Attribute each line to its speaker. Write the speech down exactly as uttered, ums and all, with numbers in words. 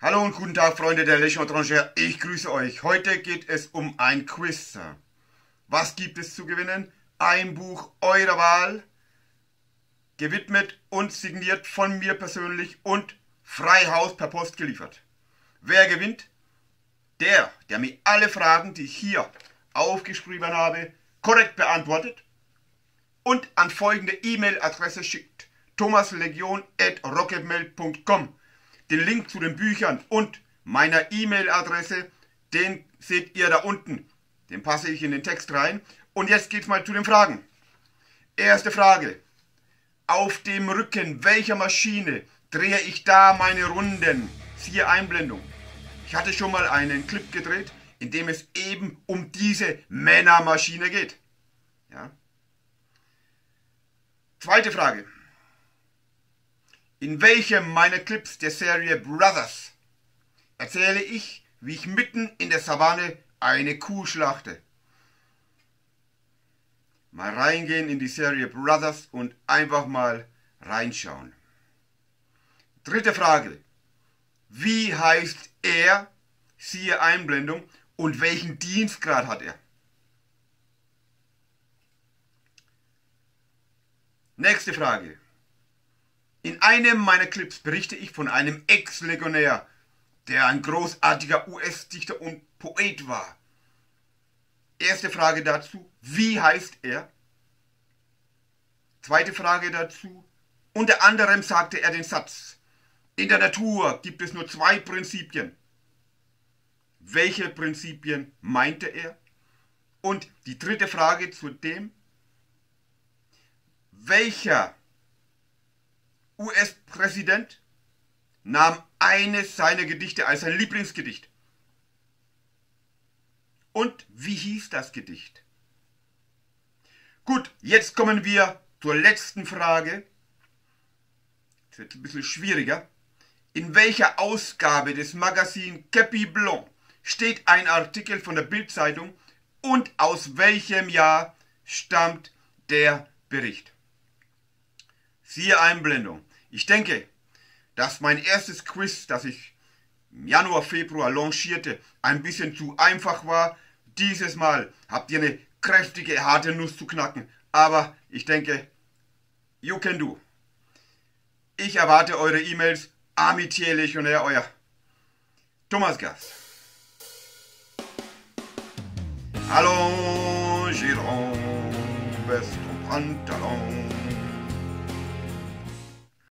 Speaker 1: Hallo und guten Tag, Freunde der Légion étrangère. Ich grüße euch. Heute geht es um ein Quiz. Was gibt es zu gewinnen? Ein Buch eurer Wahl, gewidmet und signiert von mir persönlich und frei Haus per Post geliefert. Wer gewinnt? Der, der mir alle Fragen, die ich hier aufgeschrieben habe, korrekt beantwortet und an folgende E-Mail-Adresse schickt: thomaslegion at rocketmail punkt com. Den Link zu den Büchern und meiner E-Mail-Adresse, den seht ihr da unten. Den passe ich in den Text rein. Und jetzt geht's mal zu den Fragen. Erste Frage. Auf dem Rücken welcher Maschine drehe ich da meine Runden? Siehe Einblendung. Ich hatte schon mal einen Clip gedreht, in dem es eben um diese Männermaschine geht. Ja. Zweite Frage. In welchem meiner Clips der Serie Brothers erzähle ich, wie ich mitten in der Savanne eine Kuh schlachte? Mal reingehen in die Serie Brothers und einfach mal reinschauen. Dritte Frage. Wie heißt er, siehe Einblendung, und welchen Dienstgrad hat er? Nächste Frage. In einem meiner Clips berichte ich von einem Ex-Legionär, der ein großartiger U S-Dichter und Poet war. Erste Frage dazu, wie heißt er? Zweite Frage dazu, unter anderem sagte er den Satz: In der Natur gibt es nur zwei Prinzipien. Welche Prinzipien meinte er? Und die dritte Frage zu dem, welcher U S-Präsident nahm eines seiner Gedichte als sein Lieblingsgedicht? Und wie hieß das Gedicht? Gut, jetzt kommen wir zur letzten Frage. Das wird ein bisschen schwieriger. In welcher Ausgabe des Magazins Kepi Blanc steht ein Artikel von der Bild-Zeitung und aus welchem Jahr stammt der Bericht? Siehe Einblendung. Ich denke, dass mein erstes Quiz, das ich im Januar, Februar lancierte, ein bisschen zu einfach war. Dieses Mal habt ihr eine kräftige, harte Nuss zu knacken. Aber ich denke, you can do. Ich erwarte eure E-Mails. Amitié Légionnaire, euer Thomas Gast. Allons, Giron, veste ton pantalon.